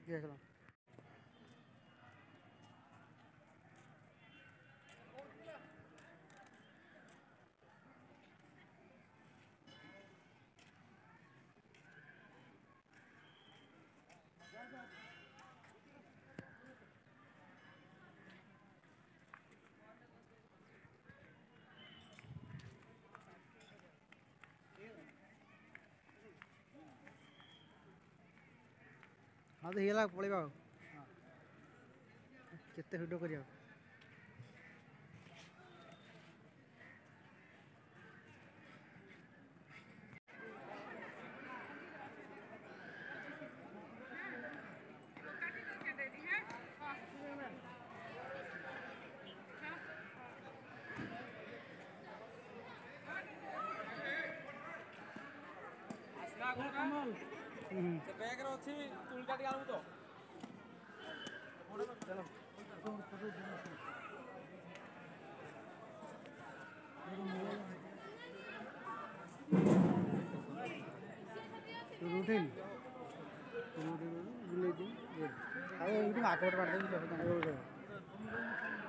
देख लो हाँ तो ये पड़ेगा केते भिडियो करिया कमल से बैग रे अछि टूल काटी आनु तो चलो रूटीन रूटीन बुले दिन अब ये आकड़ काट दे